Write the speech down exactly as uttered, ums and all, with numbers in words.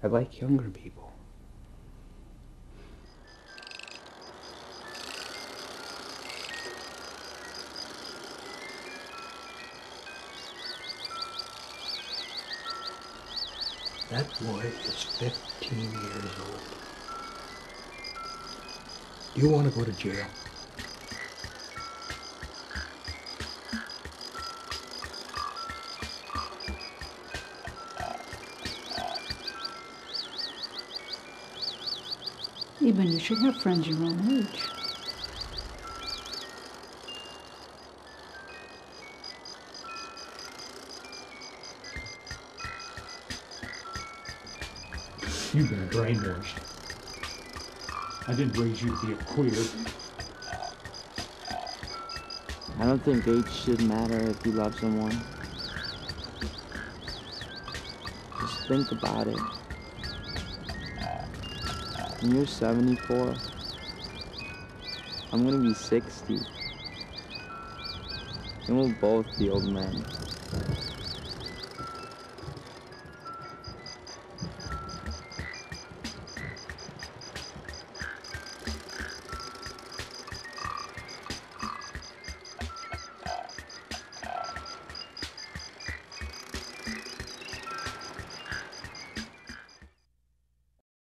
I like younger people. That boy is fifteen years old. Do you want to go to jail? Eban, you should have friends your own age. You've been brainwashed. I didn't raise you to be a queer. I don't think age should matter if you love someone. Just think about it. When you're seventy-four, I'm gonna be sixty. And we'll both be old men.